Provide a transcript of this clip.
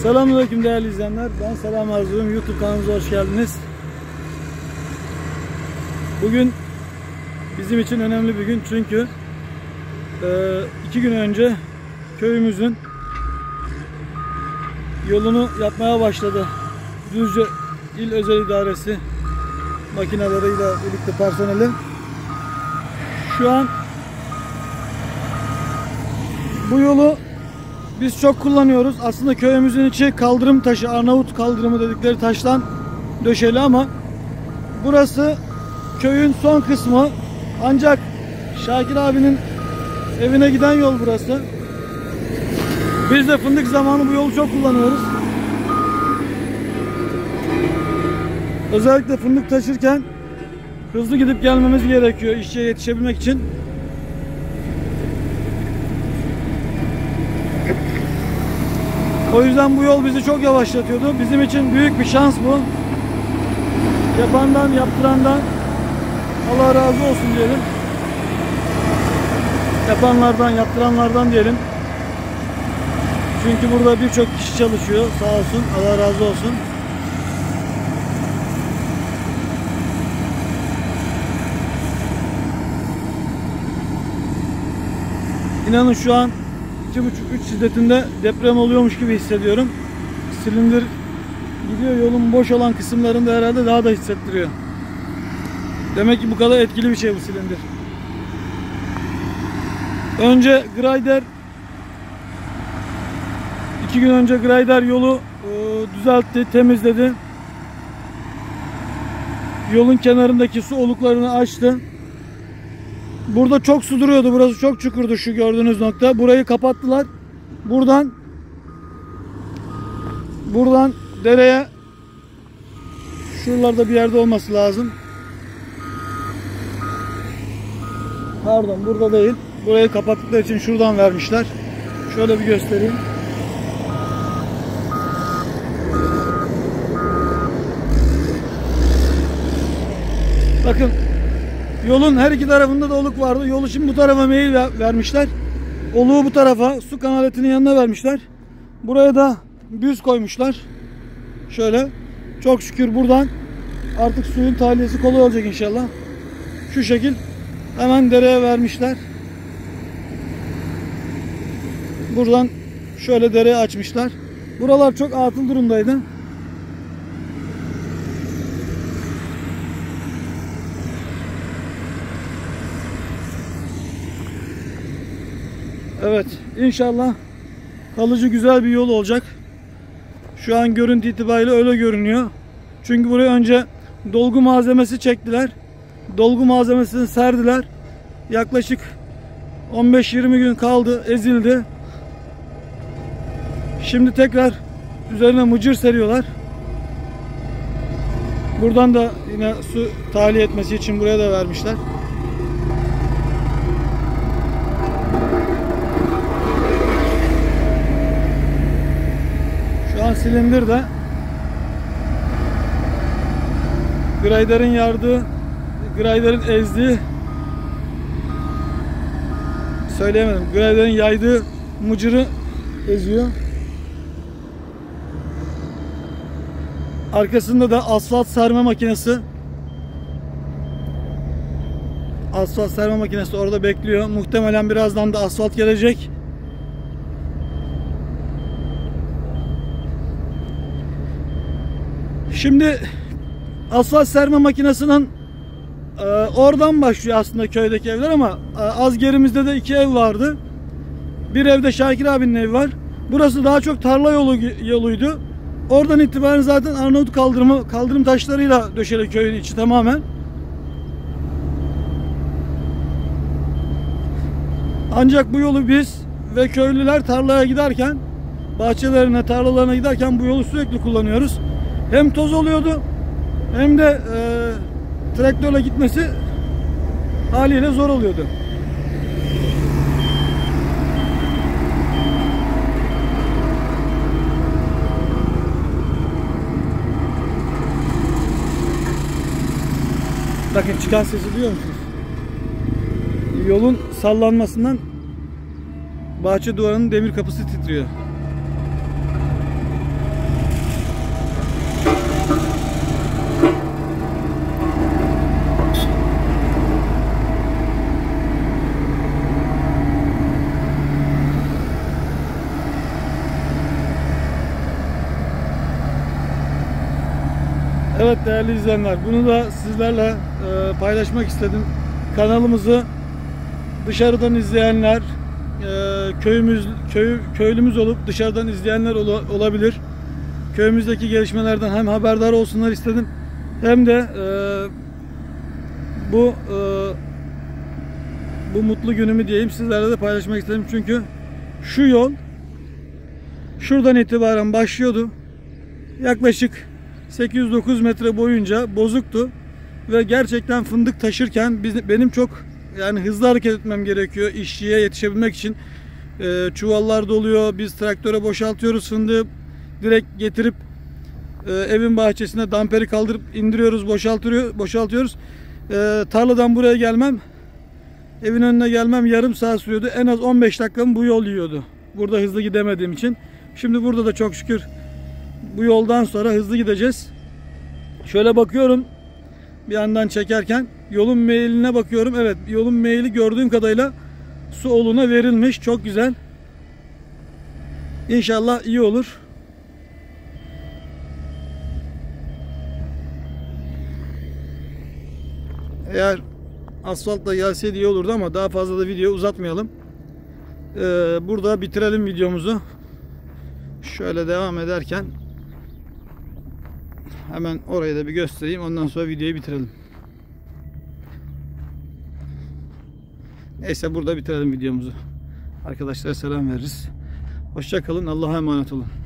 Selamünaleyküm değerli izleyenler. Ben Selam Arzu'yum. YouTube kanalımıza hoş geldiniz. Bugün bizim için önemli bir gün çünkü 2 gün önce köyümüzün yolunu yapmaya başladı. Düzce İl Özel İdaresi makineleriyle birlikte personeli. Şu an bu yolu biz çok kullanıyoruz. Aslında köyümüzün içi kaldırım taşı, Arnavut kaldırımı dedikleri taştan döşeli ama burası köyün son kısmı. Ancak Şakir abinin evine giden yol burası. Biz de fındık zamanı bu yolu çok kullanıyoruz. Özellikle fındık taşırken hızlı gidip gelmemiz gerekiyor işçiye yetişebilmek için. O yüzden bu yol bizi çok yavaşlatıyordu. Bizim için büyük bir şans bu. Yapandan, yaptırandan Allah razı olsun diyelim. Yapanlardan, yaptıranlardan diyelim. Çünkü burada birçok kişi çalışıyor. Sağ olsun, Allah razı olsun. İnanın şu an 2,5-3 şiddetinde deprem oluyormuş gibi hissediyorum. Silindir gidiyor, yolun boş olan kısımlarında herhalde daha da hissettiriyor. Demek ki bu kadar etkili bir şey bu silindir. Önce grader 2 gün önce grader yolu düzeltti, temizledi. Yolun kenarındaki su oluklarını açtı. Burada çok su duruyordu. Burası çok çukurdu, şu gördüğünüz nokta. Burayı kapattılar. Buradan dereye, şuralarda bir yerde olması lazım. Pardon, burada değil. Burayı kapattıkları için şuradan vermişler. Şöyle bir göstereyim. Bakın, yolun her iki tarafında da oluk vardı. Yolu şimdi bu tarafa meyil vermişler. Oluğu bu tarafa, su kanaletinin yanına vermişler. Buraya da büz koymuşlar. Şöyle. Çok şükür buradan artık suyun tahliyesi kolay olacak inşallah. Şu şekil hemen dereye vermişler. Buradan şöyle dereye açmışlar. Buralar çok atıl durumdaydı. Evet, inşallah kalıcı güzel bir yol olacak. Şu an görüntü itibariyle öyle görünüyor. Çünkü buraya önce dolgu malzemesi çektiler. Dolgu malzemesini serdiler. Yaklaşık 15-20 gün kaldı, ezildi. Şimdi tekrar üzerine mıcır seriyorlar. Buradan da yine su tahliye etmesi için buraya da vermişler. Şu an silindir de grader'in yardığı, grader'in ezdiği, söyleyemedim, grader'in yaydığı mıcırı eziyor. Arkasında da asfalt serme makinesi. Asfalt serme makinesi orada bekliyor. Muhtemelen birazdan da asfalt gelecek. Şimdi asfalt serme makinesinin oradan başlıyor aslında köydeki evler ama az gerimizde de 2 ev vardı. Bir evde Şakir abinin evi var. Burası daha çok tarla yoluydu. Oradan itibaren zaten Arnavut kaldırım taşlarıyla döşeli köyün içi tamamen. Ancak bu yolu biz ve köylüler tarlaya giderken, bahçelerine, tarlalarına giderken bu yolu sürekli kullanıyoruz. Hem toz oluyordu hem de traktörle gitmesi haliyle zor oluyordu. Bakın çıkan sesi duyuyor musunuz? Yolun sallanmasından bahçe duvarının demir kapısı titriyor. Evet değerli izleyenler, bunu da sizlerle paylaşmak istedim. Kanalımızı dışarıdan izleyenler, köylümüz olup dışarıdan izleyenler olabilir. Köyümüzdeki gelişmelerden hem haberdar olsunlar istedim, hem de bu mutlu günümü diyeyim sizlerle de paylaşmak istedim. Çünkü şu yol şuradan itibaren başlıyordu. Yaklaşık 809 metre boyunca bozuktu ve gerçekten fındık taşırken benim çok hızlı hareket etmem gerekiyor işçiye yetişebilmek için. Çuvallar doluyor, biz traktöre boşaltıyoruz fındığı, direkt getirip evin bahçesine damperi kaldırıp indiriyoruz, boşaltıyoruz. Tarladan buraya gelmem, evin önüne gelmem yarım saat sürüyordu. En az 15 dakikamı bu yol yiyordu, burada hızlı gidemediğim için. Şimdi burada da çok şükür bu yoldan sonra hızlı gideceğiz. Şöyle bakıyorum, bir yandan çekerken yolun meyline bakıyorum. Evet, yolun meyili gördüğüm kadarıyla su oluna verilmiş. Çok güzel. İnşallah iyi olur. Eğer asfaltla gelseydi iyi olurdu ama daha fazla da video uzatmayalım. Burada bitirelim videomuzu. Şöyle devam ederken hemen orayı da bir göstereyim. Ondan sonra videoyu bitirelim. Neyse, burada bitirelim videomuzu. Arkadaşlara selam veririz. Hoşça kalın. Allah'a emanet olun.